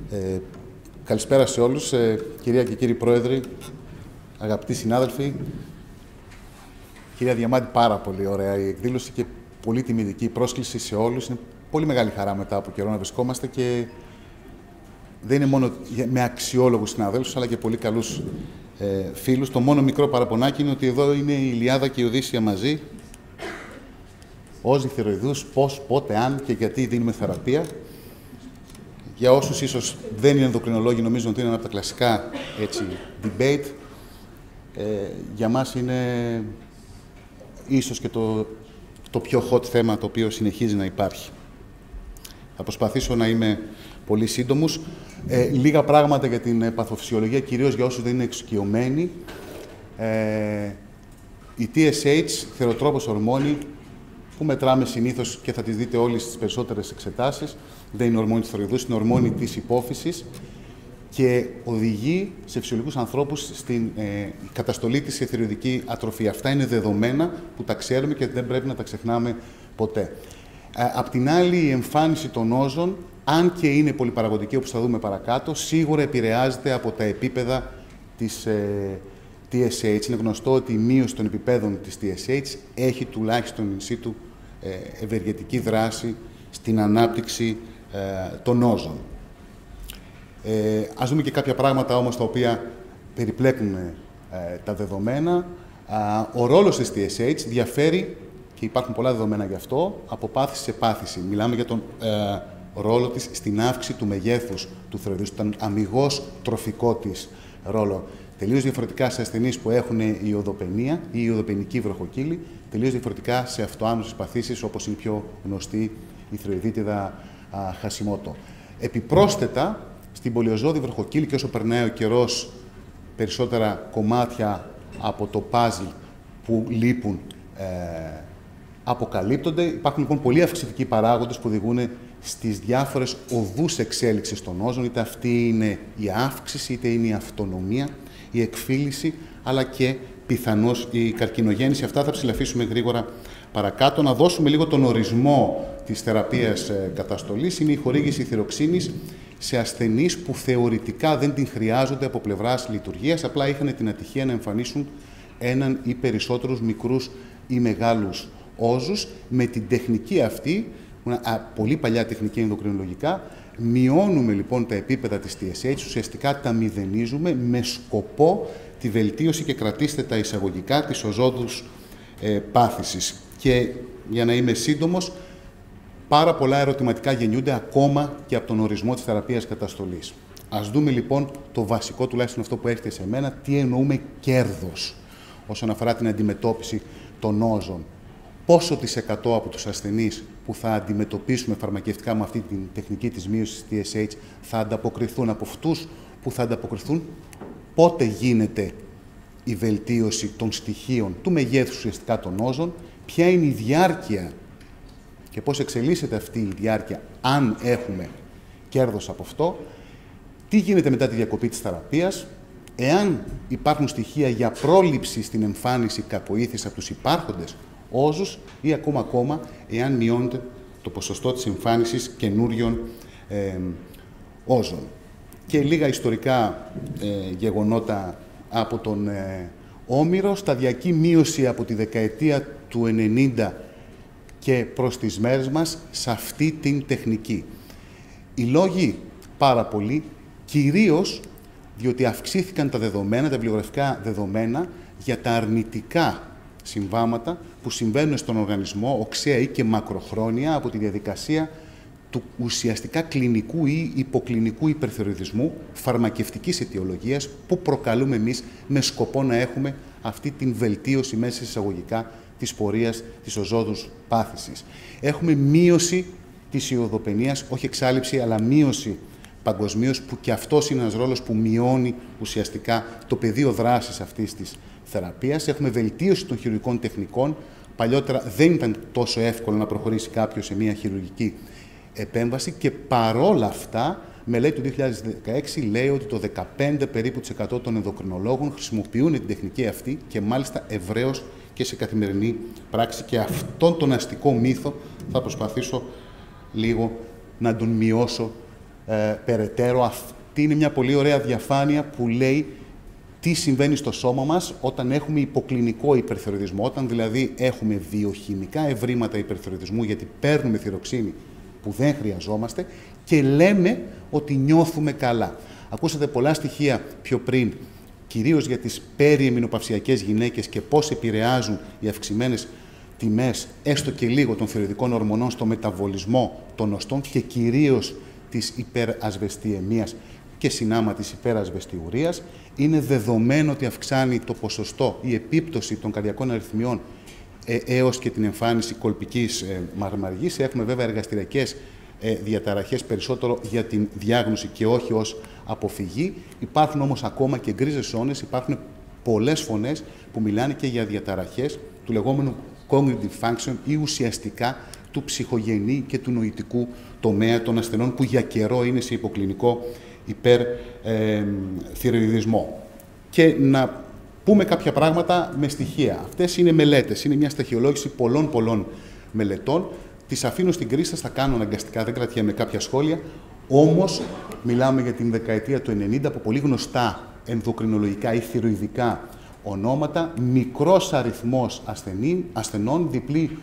Καλησπέρα σε όλους, κυρία και κύριοι πρόεδροι, αγαπητοί συνάδελφοι. Κυρία Διαμάντη, πάρα πολύ ωραία η εκδήλωση και πολύ τιμητική πρόσκληση σε όλους. Είναι πολύ μεγάλη χαρά μετά από καιρό να βρισκόμαστε και δεν είναι μόνο με αξιόλογους συναδέλφους, αλλά και πολύ καλούς φίλους. Το μόνο μικρό παραπονάκι είναι ότι εδώ είναι η Ιλιάδα και η Οδύσσεια μαζί. Ως διθυροειδούς, πώς, πότε, αν και γιατί δίνουμε θεραπεία. Για όσους ίσως δεν είναι ενδοκρινολόγοι, νομίζω ότι είναι ένα από τα κλασικά debate. Για μας είναι ίσως και το πιο hot θέμα το οποίο συνεχίζει να υπάρχει. Θα προσπαθήσω να είμαι πολύ σύντομος. Λίγα πράγματα για την παθοφυσιολογία, κυρίως για όσους δεν είναι εξοικειωμένοι. Η TSH, θεροτρόπος ορμόνη, που μετράμε συνήθως και θα τις δείτε όλες στις περισσότερες εξετάσεις, δεν είναι ορμόνη της θηροειδούς, είναι ορμόνη της υπόφυσης και οδηγεί σε φυσιολογικούς ανθρώπους στην καταστολή της σε θηροειδική ατροφή. Αυτά είναι δεδομένα που τα ξέρουμε και δεν πρέπει να τα ξεχνάμε ποτέ. Απ' την άλλη, η εμφάνιση των όζων, αν και είναι πολυπαραγωγική όπως θα δούμε παρακάτω, σίγουρα επηρεάζεται από τα επίπεδα της TSH. Είναι γνωστό ότι η μείωση των επιπέδων της TSH έχει τουλάχιστον in situ ευεργετική δράση στην ανάπτυξη των όζων. Ας δούμε και κάποια πράγματα όμως τα οποία περιπλέκουν τα δεδομένα. Ο ρόλος της TSH διαφέρει και υπάρχουν πολλά δεδομένα γι' αυτό, από πάθηση σε πάθηση. Μιλάμε για τον ρόλο της στην αύξηση του μεγέθους του θηροειδούς, τον αμιγώς τροφικό της ρόλο. Τελείως διαφορετικά σε ασθενείς που έχουν η οδοπενία ή η οδοπενική βροχοκύλη, τελείως διαφορετικά σε αυτοάμεσες παθήσεις όπως είναι η πιο γνωστή η θηροειδίτιδα Χασιμότο. Επιπρόσθετα, στην πολιοζώδη βροχοκύλη και όσο περνάει ο καιρός, περισσότερα κομμάτια από το παζλ που λείπουν αποκαλύπτονται. Υπάρχουν λοιπόν πολλοί αυξητικοί παράγοντες που οδηγούν στις διάφορες οδούς εξέλιξης των όζων, είτε αυτή είναι η αύξηση, είτε είναι η αυτονομία, η εκφύλιση, αλλά και πιθανώς η καρκινογέννηση. Αυτά θα ψηλαφίσουμε γρήγορα παρακάτω. Να δώσουμε λίγο τον ορισμό της θεραπείας καταστολής. Είναι η χορήγηση θυροξίνης σε ασθενείς που θεωρητικά δεν την χρειάζονται από πλευράς λειτουργίας, απλά είχαν την ατυχία να εμφανίσουν έναν ή περισσότερους μικρούς ή μεγάλους όζους. Με την τεχνική αυτή, πολύ παλιά τεχνική ενδοκρινολογικά, μειώνουμε λοιπόν τα επίπεδα της TSH, ουσιαστικά τα μηδενίζουμε με σκοπό τη βελτίωση και κρατήστε τα εισαγωγικά της οζόδους πάθησης. Και για να είμαι σύντομος, πάρα πολλά ερωτηματικά γεννιούνται ακόμα και από τον ορισμό της θεραπείας καταστολής. Ας δούμε λοιπόν το βασικό, τουλάχιστον αυτό που έρχεται σε μένα, τι εννοούμε κέρδος όσον αφορά την αντιμετώπιση των όζων. Πόσο της εκατό από τους ασθενείς που θα αντιμετωπίσουμε φαρμακευτικά με αυτή την τεχνική της μείωσης της TSH θα ανταποκριθούν, από αυτούς που θα ανταποκριθούν, πότε γίνεται η βελτίωση των στοιχείων του μεγέθους ουσιαστικά των όζων, ποια είναι η διάρκεια και πώς εξελίσσεται αυτή η διάρκεια αν έχουμε κέρδος από αυτό, τι γίνεται μετά τη διακοπή της θεραπείας, εάν υπάρχουν στοιχεία για πρόληψη στην εμφάνιση κακοήθειας από τους υπάρχοντες όζους ή ακόμα εάν μειώνεται το ποσοστό της εμφάνισης καινούριων όζων. Και λίγα ιστορικά γεγονότα από τον Όμηρο, σταδιακή μείωση από τη δεκαετία του 90 και προς τις μέρες μας σε αυτή την τεχνική. Οι λόγοι πάρα πολλοί, κυρίως διότι αυξήθηκαν τα δεδομένα, τα βιβλιογραφικά δεδομένα για τα αρνητικά συμβάματα που συμβαίνουν στον οργανισμό οξέα ή και μακροχρόνια από τη διαδικασία του ουσιαστικά κλινικού ή υποκλινικού υπερθυροειδισμού φαρμακευτικής αιτιολογίας που προκαλούμε εμείς με σκοπό να έχουμε αυτή την βελτίωση μέσα εισαγωγικά της πορείας της οζόδους πάθησης. Έχουμε μείωση της ιοδοπενίας, όχι εξάλειψη, αλλά μείωση παγκοσμίως, που και αυτός είναι ένας ρόλος που μειώνει ουσιαστικά το πεδίο δράσης αυτής της θεραπείας. Έχουμε βελτίωση των χειρουργικών τεχνικών. Παλιότερα δεν ήταν τόσο εύκολο να προχωρήσει κάποιος σε μια χειρουργική επέμβαση και παρόλα αυτά, μελέτη του 2016 λέει ότι το 15% περίπου των ενδοκρινολόγων χρησιμοποιούν την τεχνική αυτή και μάλιστα ευρέως και σε καθημερινή πράξη. Και αυτόν τον αστικό μύθο θα προσπαθήσω λίγο να τον μειώσω περαιτέρω. Αυτή είναι μια πολύ ωραία διαφάνεια που λέει τι συμβαίνει στο σώμα μας όταν έχουμε υποκλινικό υπερθυροειδισμό, όταν δηλαδή έχουμε βιοχημικά ευρήματα υπερθυροειδισμού, γιατί παίρνουμε θυροξίνη που δεν χρειαζόμαστε και λέμε ότι νιώθουμε καλά. Ακούσατε πολλά στοιχεία πιο πριν, κυρίως για τις περιεμεινοπαυσιακές γυναίκες και πώς επηρεάζουν οι αυξημένες τιμές, έστω και λίγο, των θυροειδικών ορμονών στο μεταβολισμό των οστών και κυρίως της υπερασβεστιαιμίας και συνάμα της υπερασβεστιουρίας. Είναι δεδομένο ότι αυξάνει το ποσοστό, η επίπτωση των καρδιακών αριθμιών έως και την εμφάνιση κολπικής μαρμαργής. Έχουμε βέβαια εργαστηριακές διαταραχές περισσότερο για την διάγνωση και όχι ως αποφυγή. Υπάρχουν όμως ακόμα και γκρίζες ζώνες, υπάρχουν πολλές φωνές που μιλάνε και για διαταραχές του λεγόμενου cognitive function ή ουσιαστικά του ψυχογενή και του νοητικού τομέα των ασθενών που για καιρό είναι σε υποκλινικό υπερθυροειδισμό. Και να πούμε κάποια πράγματα με στοιχεία. Αυτές είναι μελέτες, είναι μια στοιχειολόγηση πολλών μελετών. Τις αφήνω στην κρίση σας, θα κάνω αναγκαστικά, δεν κρατιέμαι κάποια σχόλια. Όμως, μιλάμε για την δεκαετία του 90, από πολύ γνωστά ενδοκρινολογικά ή θυροειδικά ονόματα, μικρός αριθμός ασθενών, διπλή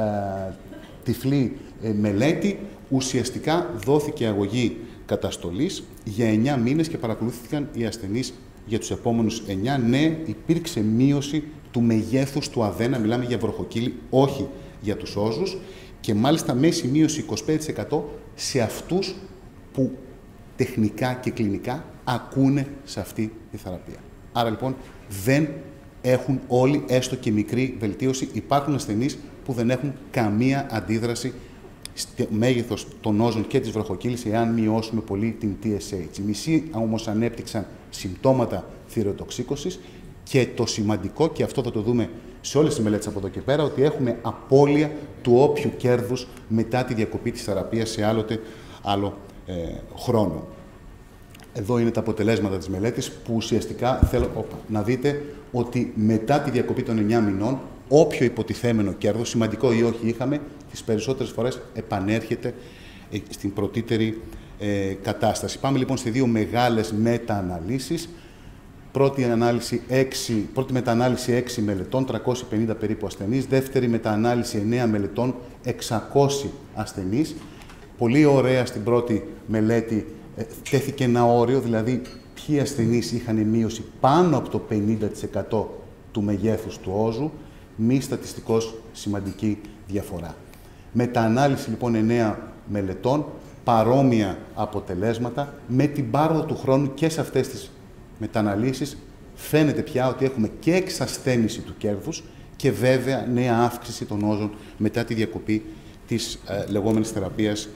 τυφλή μελέτη, ουσιαστικά δόθηκε αγωγή καταστολής για 9 μήνες και παρακολουθήθηκαν οι ασθενείς για τους επόμενους 9. Ναι, υπήρξε μείωση του μεγέθους του αδένα, μιλάμε για βροχοκύλι, όχι για τους όζους, και μάλιστα μέση μείωση 25% σε αυτούς που τεχνικά και κλινικά ακούνε σε αυτή τη θεραπεία. Άρα λοιπόν δεν έχουν όλοι έστω και μικρή βελτίωση. Υπάρχουν ασθενείς που δεν έχουν καμία αντίδραση στο μέγεθος των όζων και της βροχοκύλης εάν μειώσουμε πολύ την TSH. Οι μισοί όμως ανέπτυξαν συμπτώματα θυροτοξίκωσης και το σημαντικό, και αυτό θα το δούμε σε όλες τις μελέτες από εδώ και πέρα, ότι έχουμε απώλεια του όποιου κέρδους μετά τη διακοπή της θεραπείας σε άλλο χρόνο. Εδώ είναι τα αποτελέσματα της μελέτης που ουσιαστικά θέλω να δείτε ότι μετά τη διακοπή των 9 μηνών όποιο υποτιθέμενο κέρδος, σημαντικό ή όχι είχαμε, τις περισσότερες φορές επανέρχεται στην πρωτήτερη κατάσταση. Πάμε λοιπόν σε δύο μεγάλες μετα-αναλύσεις. Πρώτη μετα-ανάλυση 6 μελετών, 350 περίπου ασθενείς. Δεύτερη μετα-ανάλυση 9 μελετών, 600 ασθενείς. Πολύ ωραία στην πρώτη μελέτη τέθηκε ένα όριο, δηλαδή ποιοι ασθενείς είχαν μείωση πάνω από το 50% του μεγέθους του όζου, μη στατιστικώς σημαντική διαφορά. Μετα-ανάλυση λοιπόν 9 μελετών, παρόμοια αποτελέσματα, με την πάροδο του χρόνου και σε αυτές τις μεταναλύσεις φαίνεται πια ότι έχουμε και εξασθένηση του κέρδους και βέβαια νέα αύξηση των όζων μετά τη διακοπή της λεγόμενης θεραπείας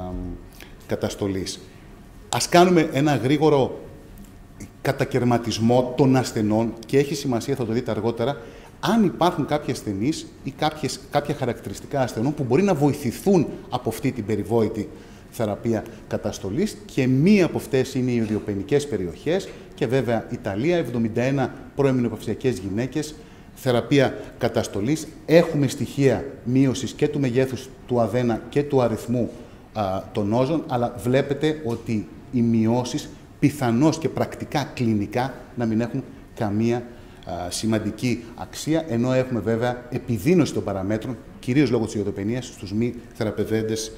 καταστολής. Ας κάνουμε ένα γρήγορο κατακαιρματισμό των ασθενών και έχει σημασία, θα το δείτε αργότερα, αν υπάρχουν κάποιοι ασθενείς ή κάποια χαρακτηριστικά ασθενών που μπορεί να βοηθηθούν από αυτή την περιβόητη θεραπεία καταστολής, και μία από αυτές είναι οι ιδιοπενικές περιοχές και βέβαια Ιταλία, 71 προεμεινοπαυσιακές γυναίκες, θεραπεία καταστολής. Έχουμε στοιχεία μείωσης και του μεγέθους του αδένα και του αριθμού των όζων, αλλά βλέπετε ότι οι μειώσεις πιθανώς και πρακτικά κλινικά να μην έχουν καμία σημαντική αξία, ενώ έχουμε βέβαια επιδείνωση των παραμέτρων, κυρίως λόγω της ιδιοπενίας, στους μη θεραπευέντες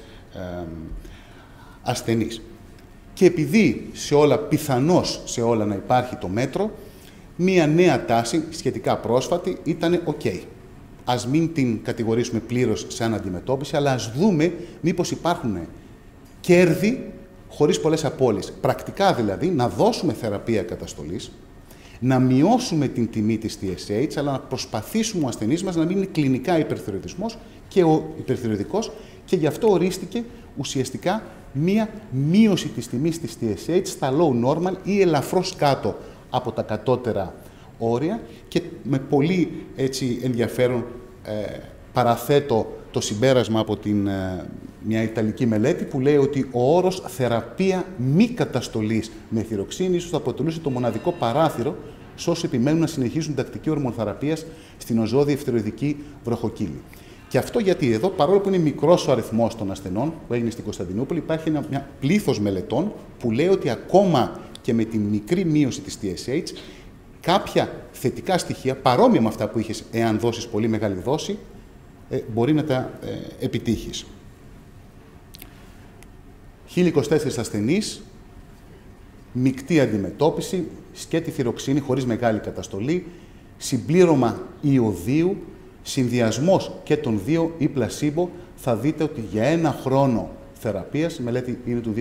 ασθενείς. Και επειδή πιθανώς σε όλα να υπάρχει το μέτρο, μία νέα τάση, σχετικά πρόσφατη, ήταν OK. Ας μην την κατηγορήσουμε πλήρως σαν αντιμετώπιση, αλλά ας δούμε μήπως υπάρχουν κέρδη χωρίς πολλές απώλειες. Πρακτικά δηλαδή, να δώσουμε θεραπεία καταστολής, να μειώσουμε την τιμή της TSH, αλλά να προσπαθήσουμε ο ασθενής μας να μην είναι κλινικά υπερθυροειδισμός και ο υπερθυροειδικός, και γι' αυτό ορίστηκε ουσιαστικά μία μείωση της τιμής της TSH στα low normal ή ελαφρώς κάτω από τα κατώτερα όρια, και με πολύ ενδιαφέρον παραθέτω το συμπέρασμα από μια ιταλική μελέτη που λέει ότι ο όρος θεραπεία μη καταστολής με θυροξίνη ίσως θα αποτελούσε το μοναδικό παράθυρο σε όσοι επιμένουν να συνεχίσουν τακτική ορμοθεραπείας στην οζόδια ευθυροειδική βροχοκύλη. Και αυτό γιατί εδώ, παρόλο που είναι μικρός ο αριθμός των ασθενών που έγινε στην Κωνσταντινούπολη, υπάρχει ένα πλήθος μελετών που λέει ότι ακόμα και με τη μικρή μείωση της TSH, κάποια θετικά στοιχεία, παρόμοια με αυτά που είχες εάν δώσεις πολύ μεγάλη δόση, μπορεί να τα επιτύχεις. 1024 ασθενείς, μεικτή αντιμετώπιση, σκέτη θυροξίνη χωρίς μεγάλη καταστολή, συμπλήρωμα ιωδίου, συνδυασμός και των δύο ή πλασίμπο. Θα δείτε ότι για ένα χρόνο θεραπείας, η μελέτη είναι του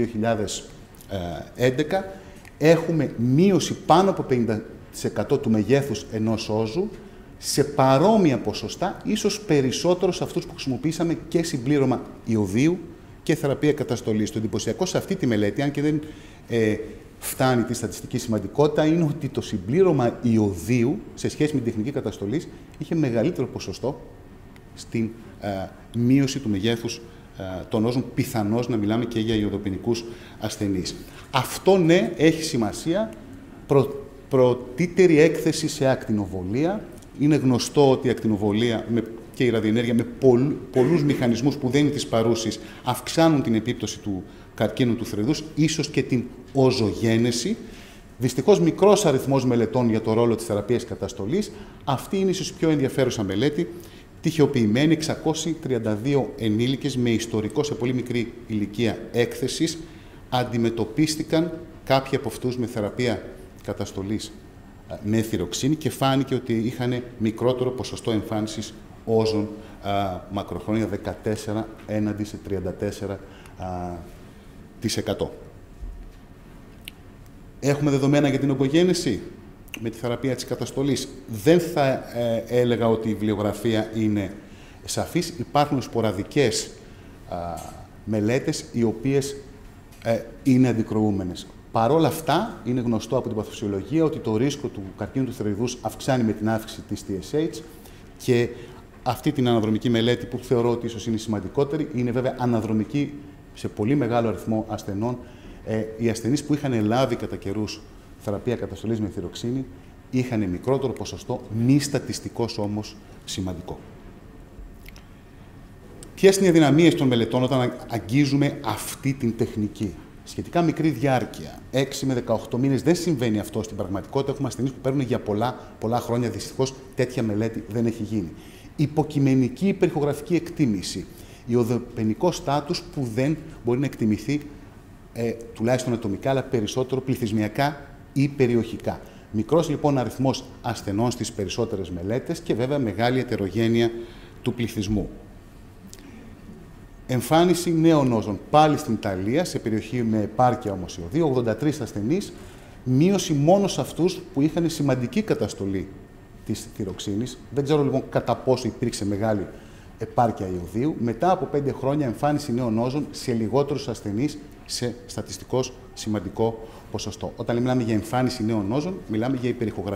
2011, έχουμε μείωση πάνω από 50% του μεγέθους ενός όζου, σε παρόμοια ποσοστά, ίσως περισσότερο σε αυτούς που χρησιμοποίησαμε και συμπλήρωμα ιωδίου και θεραπεία καταστολής. Το εντυπωσιακό σε αυτή τη μελέτη, αν και δεν φτάνει τη στατιστική σημαντικότητα, είναι ότι το συμπλήρωμα ιωδίου σε σχέση με την τεχνική καταστολής είχε μεγαλύτερο ποσοστό στην μείωση του μεγέθους των όζων, πιθανώς να μιλάμε και για ιωδοποιητικούς ασθενείς. Αυτό, ναι, έχει σημασία. Πρωτήτερη έκθεση σε ακτινοβολία. Είναι γνωστό ότι η ακτινοβολία και η ραδιενέργεια με πολλούς μηχανισμούς που δεν είναι της παρούσης αυξάνουν την επίπτωση του καρκίνου του θρεδούς, ίσως και την οζογένεση. Δυστυχώς, μικρός αριθμός μελετών για το ρόλο της θεραπείας καταστολής. Αυτή είναι ίσως η πιο ενδιαφέρουσα μελέτη. Τυχεοποιημένη, 632 ενήλικες με ιστορικό σε πολύ μικρή ηλικία έκθεσης. Αντιμετωπίστηκαν κάποιοι από αυτούς με θεραπεία καταστολής με θυροξίνη και φάνηκε ότι είχαν μικρότερο ποσοστό εμφάνισης όζων μακροχρόνια, 14 έναντι σε 34%. Έχουμε δεδομένα για την ογκογένεση με τη θεραπεία της καταστολής. Δεν θα έλεγα ότι η βιβλιογραφία είναι σαφής. Υπάρχουν σποραδικές μελέτες οι οποίες είναι αντικρουόμενες. Παρ' όλα αυτά, είναι γνωστό από την παθοφυσιολογία ότι το ρίσκο του καρκίνου του θρεδούς αυξάνει με την αύξηση της TSH και αυτή την αναδρομική μελέτη που θεωρώ ότι ίσως είναι σημαντικότερη, είναι βέβαια αναδρομική σε πολύ μεγάλο αριθμό ασθενών. Οι ασθενείς που είχαν λάβει κατά καιρούς θεραπεία καταστολής με θυροξίνη είχαν μικρότερο ποσοστό, μη στατιστικός όμως σημαντικό. Ποιες είναι οι αδυναμίες των μελετών όταν αγγίζουμε αυτή την τεχνική? Σχετικά μικρή διάρκεια, 6 με 18 μήνες, δεν συμβαίνει αυτό στην πραγματικότητα. Έχουμε ασθενείς που παίρνουν για πολλά χρόνια. Δυστυχώς, τέτοια μελέτη δεν έχει γίνει. Υποκειμενική υπερηχογραφική εκτίμηση. Ιωδοποιητικό στάτους που δεν μπορεί να εκτιμηθεί τουλάχιστον ατομικά, αλλά περισσότερο πληθυσμιακά ή περιοχικά. Μικρός λοιπόν αριθμός ασθενών στις περισσότερες μελέτες και βέβαια μεγάλη ετερογένεια του πληθυσμού. Εμφάνιση νέων όζων πάλι στην Ιταλία, σε περιοχή με επάρκεια όμως ιωδίου, 83 ασθενείς, μείωση μόνο σε αυτούς που είχαν σημαντική καταστολή της θυροξίνης. Δεν ξέρω λοιπόν κατά πόσο υπήρξε μεγάλη επάρκεια ιωδίου. Μετά από 5 χρόνια εμφάνιση νέων όζων σε λιγότερους ασθενείς σε στατιστικώς σημαντικό ποσοστό. Όταν μιλάμε για εμφάνιση νέων όζων, μιλάμε για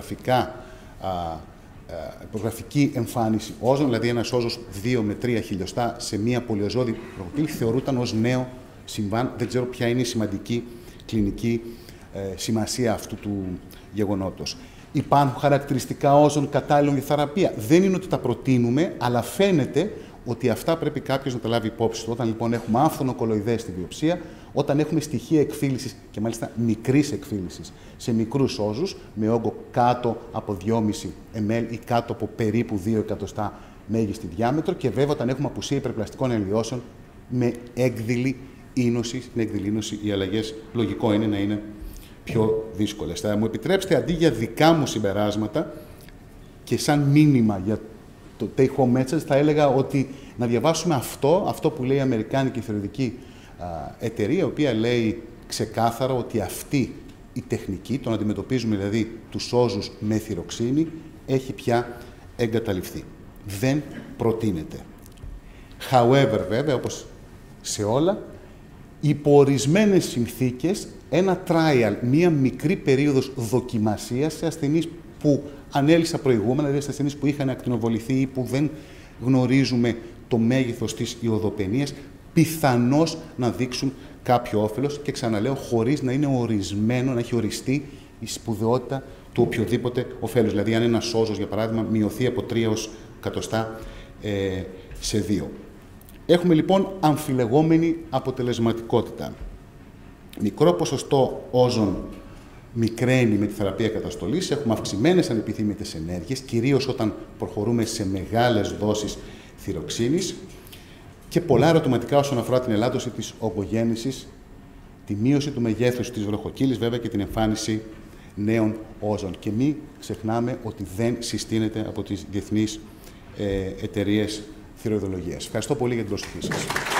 υπερηχογραφική εμφάνιση όζων, δηλαδή ένας όζος 2 με 3 χιλιοστά σε μία πολυοζώδη προκοπήλη θεωρούταν ως νέο συμβάν. Δεν ξέρω ποια είναι η σημαντική κλινική σημασία αυτού του γεγονότος. Υπάρχουν χαρακτηριστικά όζων κατάλληλων για θεραπεία. Δεν είναι ότι τα προτείνουμε, αλλά φαίνεται ότι αυτά πρέπει κάποιος να τα λάβει υπόψη του. Όταν λοιπόν έχουμε άφθονο κολοειδές στη βιοψία, όταν έχουμε στοιχεία εκφύλισης και μάλιστα μικρής εκφύλισης σε μικρούς όζους, με όγκο κάτω από 2,5 ml ή κάτω από περίπου 2 εκατοστά μέγιστη διάμετρο, και βέβαια όταν έχουμε απουσία υπερπλαστικών ελαιώσεων με έκδηλη ίνωση. Στην έκδηλη ίνωση οι αλλαγές λογικό είναι να είναι πιο δύσκολες. Θα μου επιτρέψετε, αντί για δικά μου συμπεράσματα και σαν μήνυμα για το take home message, θα έλεγα ότι να διαβάσουμε αυτό που λέει η Αμερικάνικη θεωρητική εταιρεία, η οποία λέει ξεκάθαρα ότι αυτή η τεχνική, το να αντιμετωπίζουμε δηλαδή τους όζους με θυροξίνη, έχει πια εγκαταλειφθεί. Δεν προτείνεται. However, βέβαια, όπως σε όλα, υπό ορισμένες συνθήκες, ένα trial, μία μικρή περίοδος δοκιμασίας σε ασθενείς που ανέλησα προηγούμενα, δηλαδή σε ασθενείς που είχαν ακτινοβοληθεί ή που δεν γνωρίζουμε το μέγεθος της ιωδοπενίας, πιθανώς να δείξουν κάποιο όφελος, και ξαναλέω, χωρίς να είναι ορισμένο, να έχει οριστεί η σπουδαιότητα του οποιοδήποτε ωφέλους. Δηλαδή, αν ένας όζος, για παράδειγμα, μειωθεί από 3 ως εκατοστά σε 2. Έχουμε λοιπόν αμφιλεγόμενη αποτελεσματικότητα. Μικρό ποσοστό όζον μικραίνει με τη θεραπεία καταστολής, έχουμε αυξημένες ανεπιθύμητες ενέργειες, κυρίως όταν προχωρούμε σε μεγάλες δόσεις θυροξίνης και πολλά ερωτηματικά όσον αφορά την ελάττωση της ογκογέννησης, τη μείωση του μεγέθους της βροχοκύλης βέβαια και την εμφάνιση νέων όζων. Και μην ξεχνάμε ότι δεν συστήνεται από τις διεθνείς εταιρείες θηροειδολογίας. Ευχαριστώ πολύ για την προσοχή σας.